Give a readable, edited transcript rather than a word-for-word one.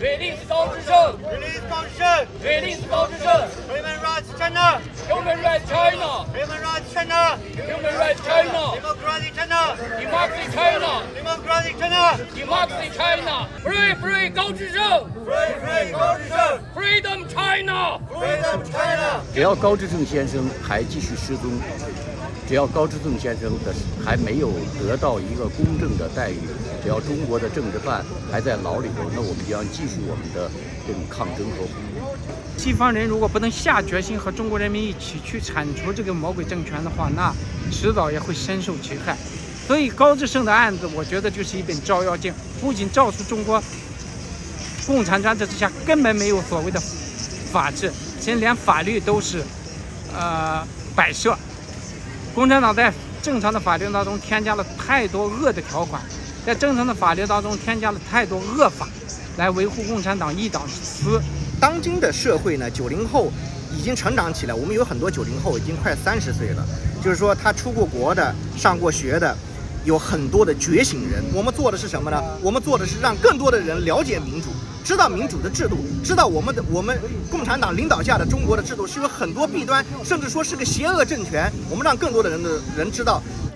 Release 高志胜 Release 高志胜 ！Release 高志胜 ！Human rights China! ！Human rights China! Human rights China! Human rights China! Democratic China! Democracy China! Democratic China! Democracy China! Free Free 高志胜 Free Free 高志胜 ！Freedom China! Freedom China! 只要高志胜先生还继续失踪，只要高志胜先生的还没有得到一个公正的待遇，只要中国的政治犯还在牢里头，那我们将继续我们的这种抗争和呼吁。 西方人如果不能下决心和中国人民一起去铲除这个魔鬼政权的话，那迟早也会深受其害。所以高志胜的案子，我觉得就是一本照妖镜，不仅照出中国共产专制之下根本没有所谓的法治，现在连法律都是摆设。共产党在正常的法律当中添加了太多恶的条款，在正常的法律当中添加了太多恶法，来维护共产党一党之私。 当今的社会呢，90后已经成长起来，我们有很多90后已经快30岁了，就是说他出过国的、上过学的，有很多的觉醒人。我们做的是什么呢？我们做的是让更多的人了解民主，知道民主的制度，知道我们共产党领导下的中国的制度是有很多弊端，甚至说是个邪恶政权。我们让更多的人知道，